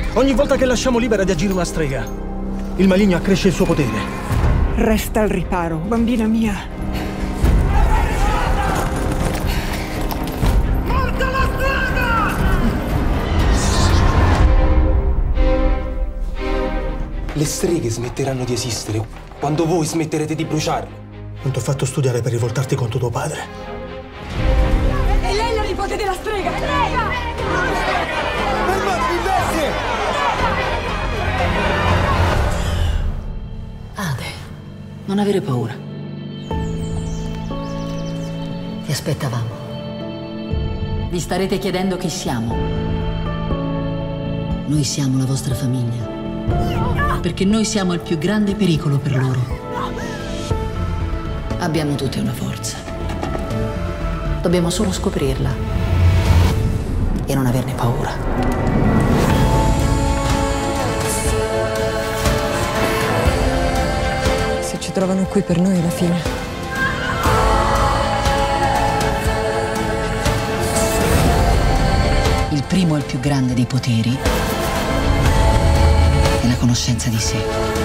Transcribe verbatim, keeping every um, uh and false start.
Ogni volta che lasciamo libera di agire una strega, il maligno accresce il suo potere. Resta al riparo, bambina mia. Morta la strada! Le streghe smetteranno di esistere quando voi smetterete di bruciarle. Non ti ho fatto studiare per rivoltarti contro tuo padre. È lei la nipote della strega! Strega! Fermatevi, bestie! Ade, non avere paura. Ti aspettavamo. Vi starete chiedendo chi siamo. Noi siamo la vostra famiglia. Perché noi siamo il più grande pericolo per loro. Abbiamo tutti una forza. Dobbiamo solo scoprirla e non averne paura. Se ci trovano qui per noi è la fine. Il primo e il più grande dei poteri è la conoscenza di sé.